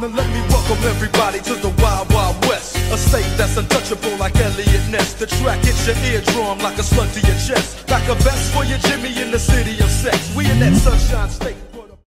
and let me welcome everybody to the Wild Wild West. A state that's untouchable like Elliot Ness. The track hits your eardrum like a slug to your chest. Like a vest for your Jimmy in the city of sex. We in that sunshine state.